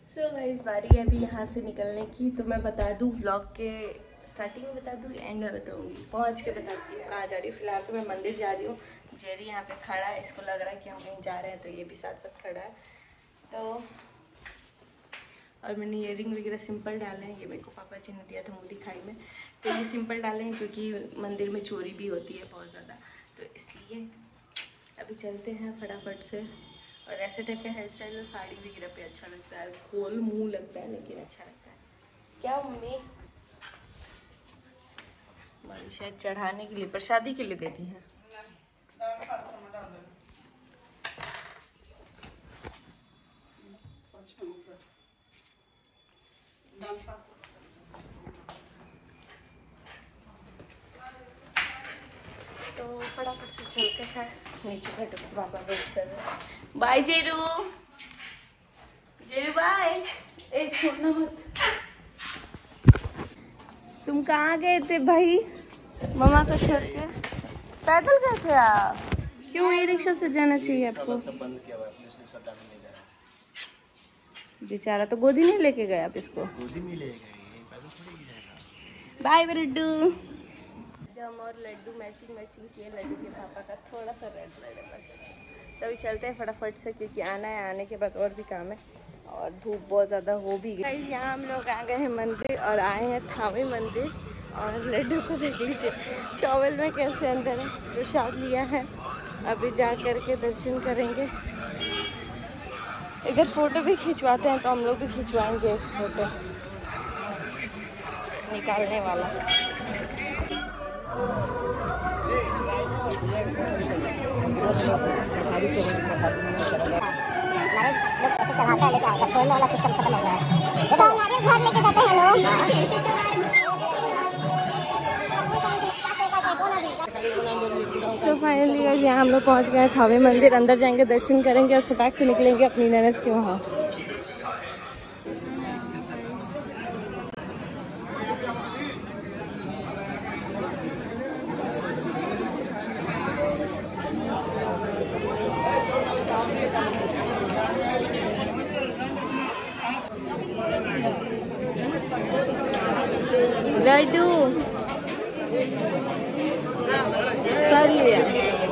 So guys बारी है अभी यहाँ से निकलने की। तो मैं बता दूँ व्लॉग के स्टार्टिंग में बता दूँ एंड में बताऊँगी, पहुँच के बताती हूँ कहाँ जा रही हूँ। फिलहाल तो मैं मंदिर जा रही हूँ। जेरी यहाँ पे खड़ा है, इसको लग रहा है कि हम कहीं जा रहे हैं, तो ये भी साथ साथ खड़ा है। तो और मैंने ईयरिंग वगैरह सिंपल डाले हैं, ये मेरे को पापा जी ने दिया था मुँह दिखाई में। तो ये सिंपल डाले हैं क्योंकि मंदिर में चोरी भी होती है बहुत ज़्यादा, तो इसलिए अभी चलते हैं फटाफट से। और ऐसे टाइप का हेयर स्टाइल और साड़ी वगैरह पे अच्छा लगता है, गोल मुंह लगता है लेकिन अच्छा लगता है। क्या मम्मी? मम्मी शायद चढ़ाने के लिए, प्रसादी के लिए देती हैं। तो फटाफट से चलते हैं नीचे, बैठो पापा वेट कर रहे हैं। Bye Jeru, Jeru bye. एक छोड़ना मत। तुम कहाँ गए थे भाई मामा को छोड़ के? पैदल गए थे आप? क्यों, ई रिक्शा से जाना चाहिए आपको। बेचारा तो गोदी नहीं लेके गए आप इसको? गोदी में ले गए, पैदल थोड़ी जाएगा। बाय लड्डू। जम और लड्डू मैचिंग किए, लड्डू के पापा का थोड़ा सा रेड है बस। तभी चलते हैं फटाफट से क्योंकि आना है, आने के बाद और भी काम है और धूप बहुत ज़्यादा हो भी गई। यहाँ हम लोग आ गए हैं मंदिर और आए हैं थावे मंदिर। और लड्डू को देख लीजिए टॉवल में कैसे अंदर है, प्रसाद लिया है। अभी जा कर के दर्शन करेंगे। इधर फोटो भी खिंचवाते हैं तो हम लोग भी खिंचवाएंगे एक फोटो निकालने वाला। सो फाइनली यहाँ हम लोग पहुँच गए हैं थावे मंदिर। अंदर जाएंगे, दर्शन करेंगे और फटाक से निकलेंगे अपनी ननद के वहाँ। लड्डू कर लिया।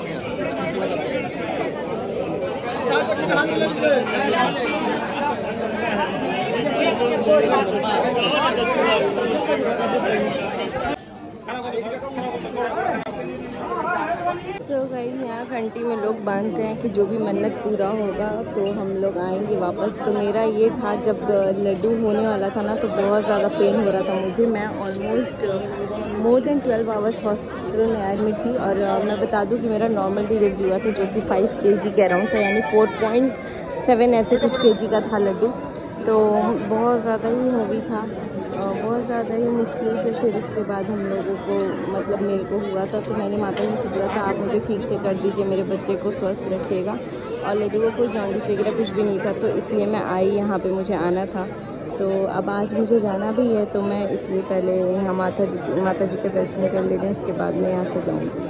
तो गाइस यहाँ घंटी में लोग बांधते हैं कि जो भी मन्नत पूरा होगा तो हम लोग आएंगे वापस। तो मेरा ये था, जब लड्डू होने वाला था ना तो बहुत ज़्यादा पेन हो रहा था मुझे। मैं almost more than 12 hours hospital में एडमिट थी। और मैं बता दूं कि मेरा नॉर्मल डिलीवरी हुआ था जो कि 5 kg के अराउंड था, यानी 4.7 ऐसे कुछ kg का था लड्डू। तो बहुत ज़्यादा ही हैवी था, बहुत ज़्यादा ही मुश्किल से फिर उसके बाद हम लोगों को मतलब मेरे को हुआ था। तो मैंने माता जी से बोला था आप मुझे ठीक से कर दीजिए, मेरे बच्चे को स्वस्थ रखिएगा। और लड्डू को कोई जॉन्डिस वगैरह कुछ भी नहीं था, तो इसलिए मैं आई, यहाँ पे मुझे आना था। तो अब आज मुझे जाना भी है, तो मैं इसलिए पहले यहाँ माता जी के दर्शन कर ले रही हूँ, उसके बाद मैं यहाँ से जाऊँगी।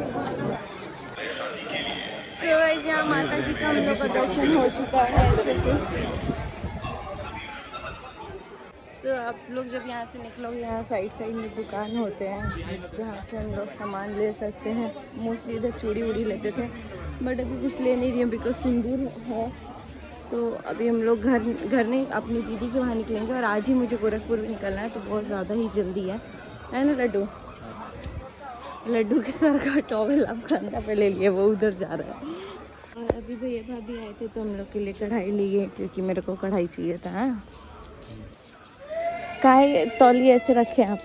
तो यहाँ माता जी का हम लोग का दर्शन हो चुका है अच्छे से। तो आप लोग जब यहाँ से निकलोगे, यहाँ साइड में दुकान होते हैं जहाँ से हम लोग सामान ले सकते हैं। मोस्टली इधर चूड़ी वूड़ी लेते थे, बट अभी कुछ ले नहीं रही हूँ बिकॉज सिंदूर है। तो अभी हम लोग घर नहीं, अपनी दीदी के वहाँ निकलेंगे। और आज ही मुझे गोरखपुर निकलना है, तो बहुत ज़्यादा ही जल्दी है ना लड्डू? लड्डू के सर का टॉवल आप कंधा पे ले लिए, वो उधर जा रहा है। और अभी भैया भाभी आए थे तो हम लोग के लिए कढ़ाई ली है क्योंकि मेरे को कढ़ाई चाहिए था। काहे तौलिए ऐसे रखे आप?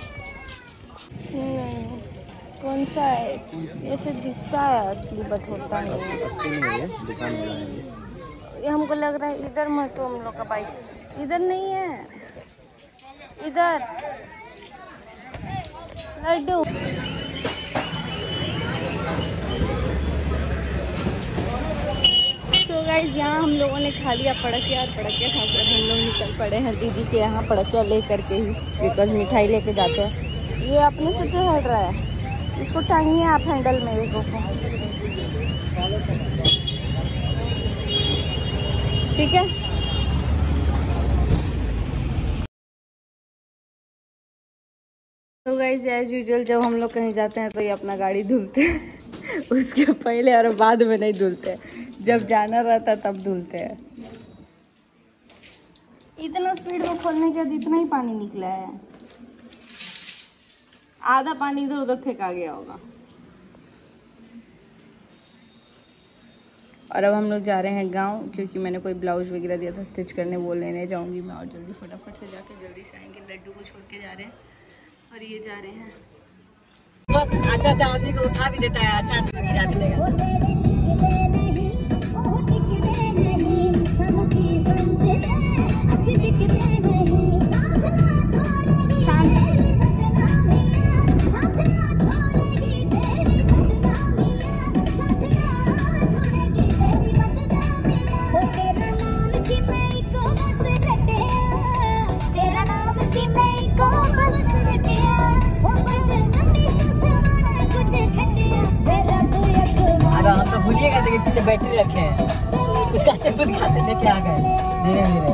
नहीं, कौन सा है? ऐसे दिखता है असली बट होता नहीं है। हमको लग रहा है इधर मत, तो हम लोग का बाइक इधर नहीं है, इधर लड्डू। तो गाइस यहाँ हम लोगों ने खा लिया पड़किया, और पड़किया खाकर हम लोग निकल पड़े हैं दीदी के यहाँ पड़किया ले करके ही, बिकॉज मिठाई लेके जाते हैं। ये अपने से क्यों हट रहा है, इसको टांगिए आप हैंडल में एक को। ठीक है। तो गाइस एज यूजुअल जब हम लोग कहीं जाते हैं तो ये अपना गाड़ी धुलते हैं उसके पहले और बाद में नहीं धुलते, जब जाना रहता है तब धुलते हैं। इतना स्पीड में खोलने के बाद इतना ही पानी निकला है, आधा पानी इधर उधर फेंका गया होगा। और अब हम लोग जा रहे हैं गांव, क्योंकि मैंने कोई ब्लाउज वगैरह दिया था स्टिच करने, वो लेने जाऊंगी मैं। और जल्दी फटाफट से जाके जल्दी से आएंगे। लड्डू को छोड़ के जा रहे हैं और ये जा रहे हैं। बस अच्छा आदमी को उठा भी देता है, अच्छा आदमी गिरा भी देगा। भूलिएगा देखिए पीछे बैटरी रखे हैं, उसका खुद खाते लेके आ गए धीरे धीरे।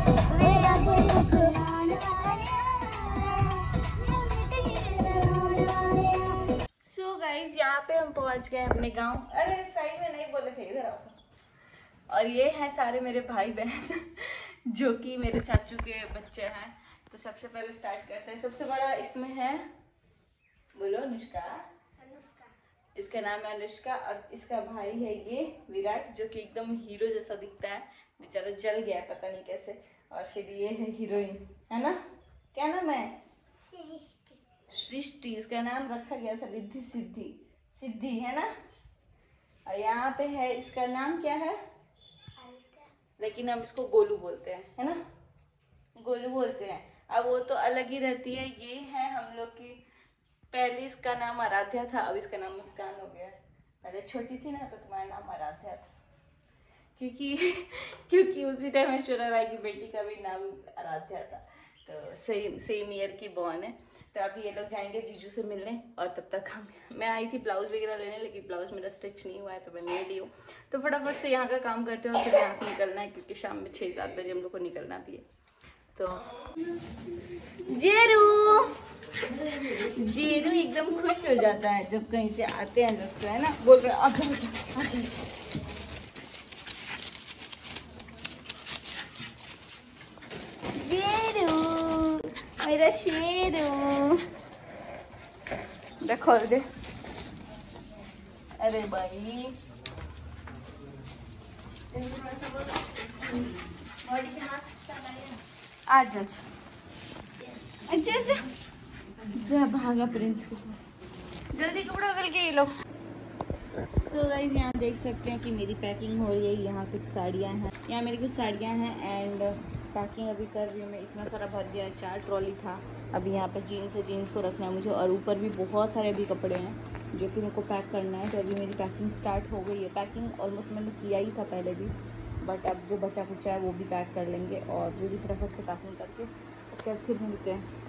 सो गाइस यहाँ पे हम पहुंच गए अपने गांव। अरे साइड में नहीं बोले थे, इधर आओ। और ये है सारे मेरे भाई बहन जो कि मेरे चाचू के बच्चे हैं। तो सबसे पहले स्टार्ट करते हैं। सबसे बड़ा इसमें है, बोलो अनुष्का, इसका नाम है अनुष्का। और इसका भाई है ये विराट, जो कि एकदम हीरो जैसा दिखता है, बेचारा जल गया है पता नहीं कैसे। और फिर ये है हीरोइन, है ना, क्या नाम है? सृष्टि। इसका नाम रखा गया था रिद्धि सिद्धि, सिद्धि है ना। और यहाँ पे है, इसका नाम क्या है, लेकिन हम इसको गोलू बोलते हैं, है ना, गोलू बोलते हैं। अब वो तो अलग ही रहती है। ये है हम लोग की, पहले इसका नाम आराध्या था, अब इसका नाम मुस्कान हो गया। पहले छोटी थी ना तो तुम्हारा नाम आराध्या था, क्योंकि उसी टाइम ऐश्वर्या राय की बेटी का भी नाम आराध्या था। तो सेम ईयर की बॉर्न है। तो अभी ये लोग जाएंगे जीजू से मिलने। और तब तक मैं आई थी ब्लाउज वगैरह लेने, लेकिन ब्लाउज मेरा स्टिच नहीं हुआ है तो मैं नहीं ली हूँ। तो फटाफट से यहाँ का काम करते हो, फिर यहाँ से निकलना है, क्योंकि शाम में 6-7 बजे हम लोग को निकलना भी है। तो जेरू एकदम खुश हो जाता है जब कहीं से आते हैं लोग, तो है ना, बोल रहे अच्छा अच्छा अच्छा अच्छा। जेरू मेरा शेरू, देखो दे। अरे भाई आज अच्छा अच्छा जा भागा प्रिंस के पास, जल्दी कपड़ा बदल के ये लोग। सो गाइस यहाँ देख सकते हैं कि मेरी पैकिंग हो रही है। यहाँ कुछ साड़ियाँ हैं, यहाँ मेरी कुछ साड़ियाँ हैं एंड पैकिंग अभी कर रही हूँ मैं। इतना सारा भर गया है, 4 ट्रॉली था। अभी यहाँ पे जीन्स है, जीन्स को रखना है मुझे। और ऊपर भी बहुत सारे अभी कपड़े हैं जो कि मेरे को पैक करना है। तो अभी मेरी पैकिंग स्टार्ट हो गई है। पैकिंग ऑलमोस्ट मैंने किया ही था पहले भी, बट अब जो बचा कुचा है वो भी पैक कर लेंगे। और जो भी फटाफट से पैकिंग करके उसके बाद फिर मिलते हैं।